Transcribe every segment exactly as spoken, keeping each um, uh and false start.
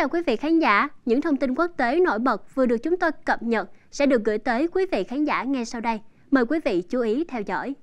chào quý vị khán giả. Những thông tin quốc tế nổi bật vừa được chúng tôi cập nhật sẽ được gửi tới quý vị khán giả ngay sau đây. Mời quý vị chú ý theo dõi.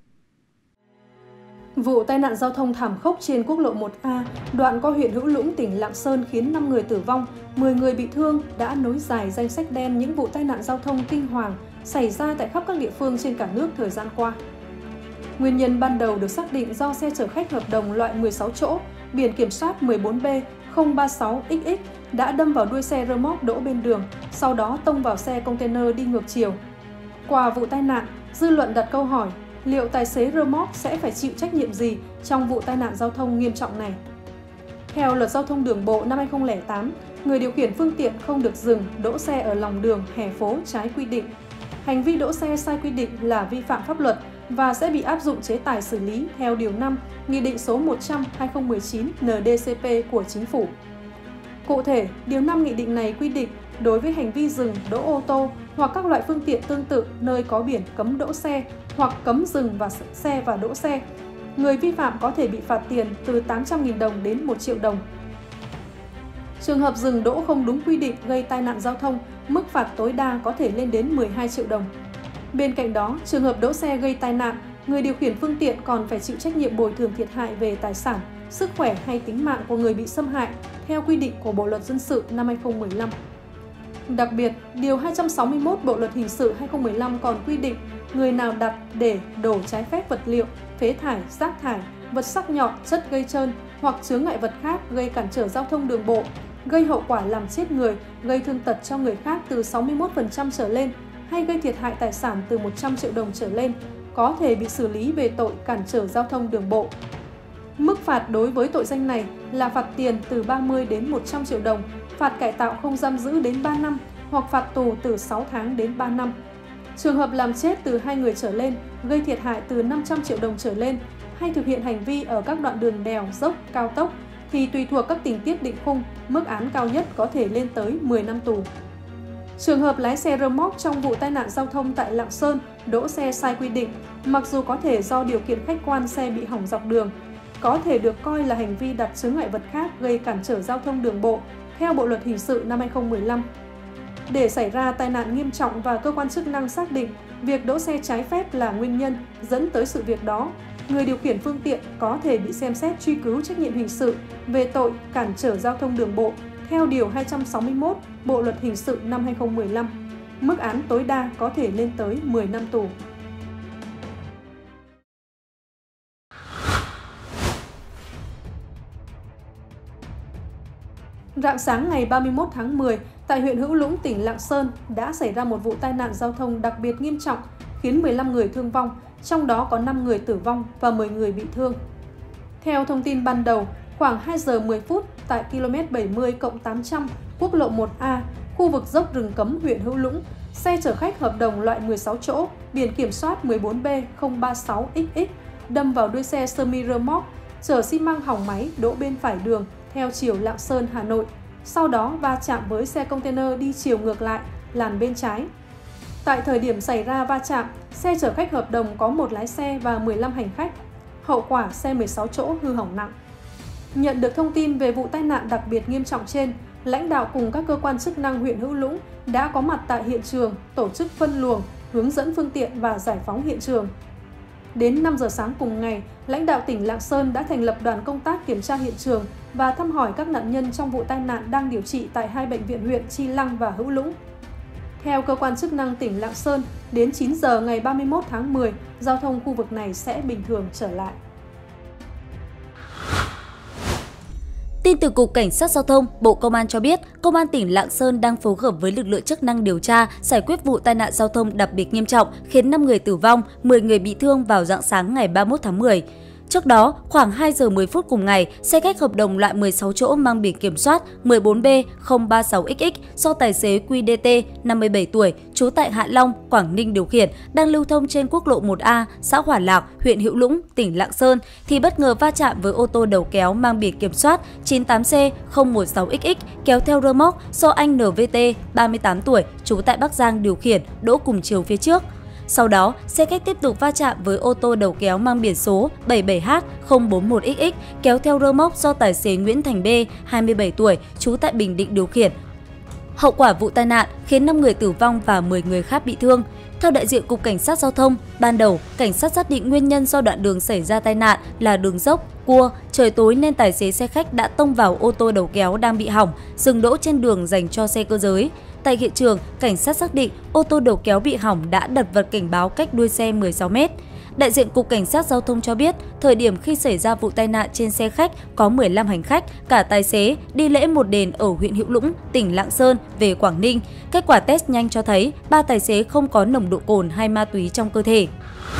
Vụ tai nạn giao thông thảm khốc trên quốc lộ một A, đoạn qua huyện Hữu Lũng, tỉnh Lạng Sơn khiến năm người tử vong, mười người bị thương đã nối dài danh sách đen những vụ tai nạn giao thông kinh hoàng xảy ra tại khắp các địa phương trên cả nước thời gian qua. Nguyên nhân ban đầu được xác định do xe chở khách hợp đồng loại mười sáu chỗ, biển kiểm soát mười bốn B không ba sáu X X đã đâm vào đuôi xe rơ moóc đỗ bên đường, sau đó tông vào xe container đi ngược chiều. Qua vụ tai nạn, dư luận đặt câu hỏi, liệu tài xế rơ moóc sẽ phải chịu trách nhiệm gì trong vụ tai nạn giao thông nghiêm trọng này? Theo Luật Giao thông Đường bộ năm hai nghìn không trăm lẻ tám, người điều khiển phương tiện không được dừng, đỗ xe ở lòng đường, hè phố trái quy định. Hành vi đỗ xe sai quy định là vi phạm pháp luật và sẽ bị áp dụng chế tài xử lý theo Điều năm, Nghị định số một trăm trên hai nghìn không trăm mười chín N D C P của Chính phủ. Cụ thể, Điều năm Nghị định này quy định đối với hành vi dừng, đỗ ô tô hoặc các loại phương tiện tương tự nơi có biển cấm đỗ xe hoặc cấm dừng và xe và đỗ xe, người vi phạm có thể bị phạt tiền từ tám trăm nghìn đồng đến một triệu đồng. Trường hợp dừng đỗ không đúng quy định gây tai nạn giao thông, mức phạt tối đa có thể lên đến mười hai triệu đồng. Bên cạnh đó, trường hợp đỗ xe gây tai nạn, người điều khiển phương tiện còn phải chịu trách nhiệm bồi thường thiệt hại về tài sản, sức khỏe hay tính mạng của người bị xâm hại theo quy định của Bộ Luật Dân sự năm hai nghìn không trăm mười lăm. Đặc biệt, Điều hai trăm sáu mươi mốt Bộ Luật Hình sự hai nghìn không trăm mười lăm còn quy định người nào đặt, để, đổ trái phép vật liệu, phế thải, rác thải, vật sắc nhọn, chất gây trơn hoặc chướng ngại vật khác gây cản trở giao thông đường bộ, gây hậu quả làm chết người, gây thương tật cho người khác từ sáu mươi mốt phần trăm trở lên hay gây thiệt hại tài sản từ một trăm triệu đồng trở lên, có thể bị xử lý về tội cản trở giao thông đường bộ. Mức phạt đối với tội danh này là phạt tiền từ ba mươi đến một trăm triệu đồng, phạt cải tạo không giam giữ đến ba năm hoặc phạt tù từ sáu tháng đến ba năm. Trường hợp làm chết từ hai người trở lên, gây thiệt hại từ năm trăm triệu đồng trở lên hay thực hiện hành vi ở các đoạn đường đèo, dốc, cao tốc thì tùy thuộc các tình tiết định khung, mức án cao nhất có thể lên tới mười năm tù. Trường hợp lái xe rơ moóc trong vụ tai nạn giao thông tại Lạng Sơn đỗ xe sai quy định, mặc dù có thể do điều kiện khách quan xe bị hỏng dọc đường, có thể được coi là hành vi đặt chướng ngại vật khác gây cản trở giao thông đường bộ theo Bộ Luật Hình sự năm hai nghìn không trăm mười lăm. Để xảy ra tai nạn nghiêm trọng và cơ quan chức năng xác định việc đỗ xe trái phép là nguyên nhân dẫn tới sự việc đó, người điều khiển phương tiện có thể bị xem xét truy cứu trách nhiệm hình sự về tội cản trở giao thông đường bộ theo Điều hai trăm sáu mươi mốt Bộ Luật Hình sự năm hai nghìn không trăm mười lăm. Mức án tối đa có thể lên tới mười năm tù. Rạng sáng ngày ba mươi mốt tháng mười, tại huyện Hữu Lũng, tỉnh Lạng Sơn đã xảy ra một vụ tai nạn giao thông đặc biệt nghiêm trọng khiến mười lăm người thương vong, trong đó có năm người tử vong và mười người bị thương. Theo thông tin ban đầu, khoảng hai giờ mười phút tại ki lô mét bảy mươi cộng tám trăm quốc lộ một A, khu vực dốc rừng cấm huyện Hữu Lũng, xe chở khách hợp đồng loại mười sáu chỗ, biển kiểm soát mười bốn B không ba sáu X X đâm vào đuôi xe semi rơ moóc chở xi măng hỏng máy đỗ bên phải đường theo chiều Lạng Sơn, Hà Nội, sau đó va chạm với xe container đi chiều ngược lại, làn bên trái. Tại thời điểm xảy ra va chạm, xe chở khách hợp đồng có một lái xe và mười lăm hành khách. Hậu quả xe mười sáu chỗ hư hỏng nặng. Nhận được thông tin về vụ tai nạn đặc biệt nghiêm trọng trên, lãnh đạo cùng các cơ quan chức năng huyện Hữu Lũng đã có mặt tại hiện trường, tổ chức phân luồng, hướng dẫn phương tiện và giải phóng hiện trường. Đến năm giờ sáng cùng ngày, lãnh đạo tỉnh Lạng Sơn đã thành lập đoàn công tác kiểm tra hiện trường và thăm hỏi các nạn nhân trong vụ tai nạn đang điều trị tại hai bệnh viện huyện Chi Lăng và Hữu Lũng. Theo cơ quan chức năng tỉnh Lạng Sơn, đến chín giờ ngày ba mươi mốt tháng mười, giao thông khu vực này sẽ bình thường trở lại. Tin từ Cục Cảnh sát Giao thông, Bộ Công an cho biết, Công an tỉnh Lạng Sơn đang phối hợp với lực lượng chức năng điều tra, giải quyết vụ tai nạn giao thông đặc biệt nghiêm trọng khiến năm người tử vong, mười người bị thương vào rạng sáng ngày ba mươi mốt tháng mười. Trước đó, khoảng hai giờ mười phút cùng ngày, xe khách hợp đồng loại mười sáu chỗ mang biển kiểm soát mười bốn B không ba sáu X X do tài xế Q D T, năm mươi bảy tuổi, trú tại Hạ Long, Quảng Ninh điều khiển, đang lưu thông trên quốc lộ một A, xã Hỏa Lạc, huyện Hữu Lũng, tỉnh Lạng Sơn, thì bất ngờ va chạm với ô tô đầu kéo mang biển kiểm soát chín tám C không một sáu X X kéo theo rơ moóc do anh N V T, ba mươi tám tuổi, trú tại Bắc Giang điều khiển, đỗ cùng chiều phía trước. Sau đó, xe khách tiếp tục va chạm với ô tô đầu kéo mang biển số bảy bảy H không bốn một X X kéo theo rơ móc do tài xế Nguyễn Thành B, hai mươi bảy tuổi, trú tại Bình Định điều khiển. Hậu quả vụ tai nạn khiến năm người tử vong và mười người khác bị thương. Theo đại diện Cục Cảnh sát Giao thông, ban đầu, cảnh sát xác định nguyên nhân do đoạn đường xảy ra tai nạn là đường dốc, cua, trời tối nên tài xế xe khách đã tông vào ô tô đầu kéo đang bị hỏng, dừng đỗ trên đường dành cho xe cơ giới. Tại hiện trường, cảnh sát xác định ô tô đầu kéo bị hỏng đã đặt vật cảnh báo cách đuôi xe mười sáu mét. Đại diện Cục Cảnh sát Giao thông cho biết, thời điểm khi xảy ra vụ tai nạn trên xe khách có mười lăm hành khách, cả tài xế đi lễ một đền ở huyện Hữu Lũng, tỉnh Lạng Sơn về Quảng Ninh. Kết quả test nhanh cho thấy ba tài xế không có nồng độ cồn hay ma túy trong cơ thể.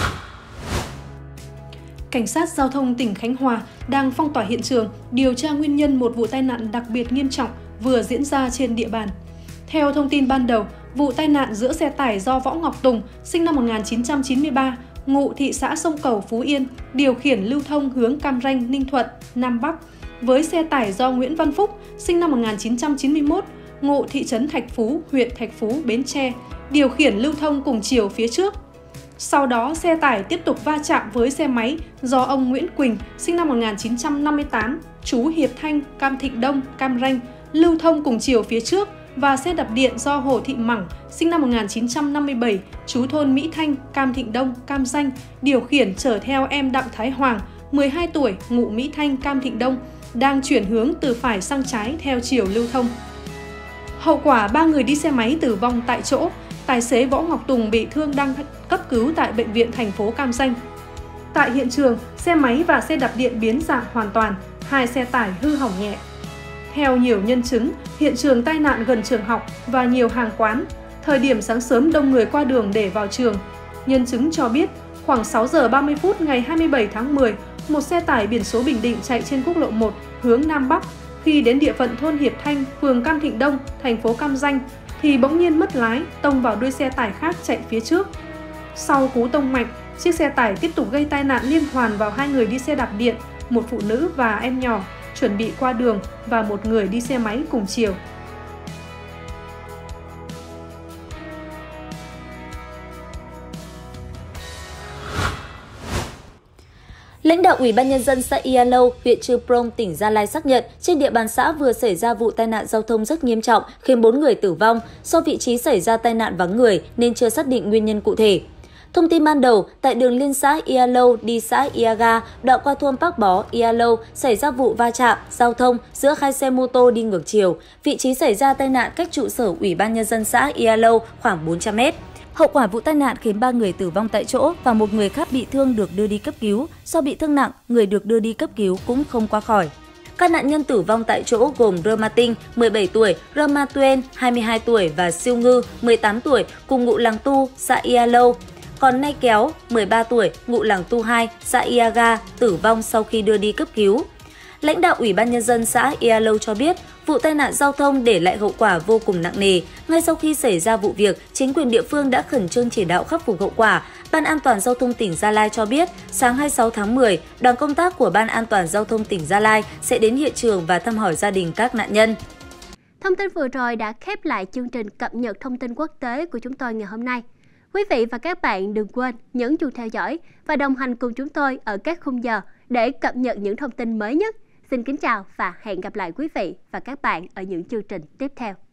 Cảnh sát Giao thông tỉnh Khánh Hòa đang phong tỏa hiện trường, điều tra nguyên nhân một vụ tai nạn đặc biệt nghiêm trọng vừa diễn ra trên địa bàn. Theo thông tin ban đầu, vụ tai nạn giữa xe tải do Võ Ngọc Tùng, sinh năm một nghìn chín trăm chín mươi ba, ngụ thị xã Sông Cầu, Phú Yên, điều khiển lưu thông hướng Cam Ranh, Ninh Thuận, Nam Bắc, với xe tải do Nguyễn Văn Phúc, sinh năm một nghìn chín trăm chín mươi mốt, ngụ thị trấn Thạch Phú, huyện Thạch Phú, Bến Tre, điều khiển lưu thông cùng chiều phía trước. Sau đó, xe tải tiếp tục va chạm với xe máy do ông Nguyễn Quỳnh, sinh năm một nghìn chín trăm năm mươi tám, trú Hiệp Thanh, Cam Thịnh Đông, Cam Ranh, lưu thông cùng chiều phía trước, và xe đạp điện do Hồ Thị Mẳng, sinh năm một nghìn chín trăm năm mươi bảy, trú thôn Mỹ Thanh, Cam Thịnh Đông, Cam Ranh, điều khiển chở theo em Đặng Thái Hoàng, mười hai tuổi, ngụ Mỹ Thanh, Cam Thịnh Đông, đang chuyển hướng từ phải sang trái theo chiều lưu thông. Hậu quả ba người đi xe máy tử vong tại chỗ, tài xế Võ Ngọc Tùng bị thương đang cấp cứu tại bệnh viện thành phố Cam Ranh. Tại hiện trường, xe máy và xe đạp điện biến dạng hoàn toàn, hai xe tải hư hỏng nhẹ. Theo nhiều nhân chứng, hiện trường tai nạn gần trường học và nhiều hàng quán. Thời điểm sáng sớm đông người qua đường để vào trường. Nhân chứng cho biết, khoảng sáu giờ ba mươi phút ngày hai mươi bảy tháng mười, một xe tải biển số Bình Định chạy trên quốc lộ một hướng Nam Bắc. Khi đến địa phận thôn Hiệp Thanh, phường Cam Thịnh Đông, thành phố Cam Ranh, thì bỗng nhiên mất lái, tông vào đuôi xe tải khác chạy phía trước. Sau cú tông mạnh, chiếc xe tải tiếp tục gây tai nạn liên hoàn vào hai người đi xe đạp điện, một phụ nữ và em nhỏ chuẩn bị qua đường và một người đi xe máy cùng chiều. Lãnh đạo Ủy ban Nhân dân xã Ia Lâu, huyện Chư Prong, tỉnh Gia Lai xác nhận trên địa bàn xã vừa xảy ra vụ tai nạn giao thông rất nghiêm trọng khiến bốn người tử vong. Do vị trí xảy ra tai nạn vắng người nên chưa xác định nguyên nhân cụ thể. Thông tin ban đầu, tại đường liên xã Ia Lâu đi xã Ia Ga, đoạn qua thôn Park Bó, Ia Lâu, xảy ra vụ va chạm giao thông giữa hai xe mô tô đi ngược chiều. Vị trí xảy ra tai nạn cách trụ sở Ủy ban Nhân dân xã Ia Lâu khoảng bốn trăm mét. Hậu quả vụ tai nạn khiến ba người tử vong tại chỗ và một người khác bị thương được đưa đi cấp cứu. Do bị thương nặng, người được đưa đi cấp cứu cũng không qua khỏi. Các nạn nhân tử vong tại chỗ gồm Roma Tinh, mười bảy tuổi, Roma Tuen, hai mươi hai tuổi và Siêu Ngư, mười tám tuổi, cùng ngụ làng Tu, xã Ia Lâu. Còn Nay Kéo, mười ba tuổi, ngụ làng Tu hai, xã Ia Ga, tử vong sau khi đưa đi cấp cứu. Lãnh đạo Ủy ban Nhân dân xã Ia Lâu cho biết, vụ tai nạn giao thông để lại hậu quả vô cùng nặng nề. Ngay sau khi xảy ra vụ việc, chính quyền địa phương đã khẩn trương chỉ đạo khắc phục hậu quả. Ban An toàn Giao thông tỉnh Gia Lai cho biết, sáng hai mươi sáu tháng mười, đoàn công tác của Ban An toàn Giao thông tỉnh Gia Lai sẽ đến hiện trường và thăm hỏi gia đình các nạn nhân. Thông tin vừa rồi đã khép lại chương trình cập nhật thông tin quốc tế của chúng tôi ngày hôm nay. Quý vị và các bạn đừng quên nhấn chuông theo dõi và đồng hành cùng chúng tôi ở các khung giờ để cập nhật những thông tin mới nhất. Xin kính chào và hẹn gặp lại quý vị và các bạn ở những chương trình tiếp theo.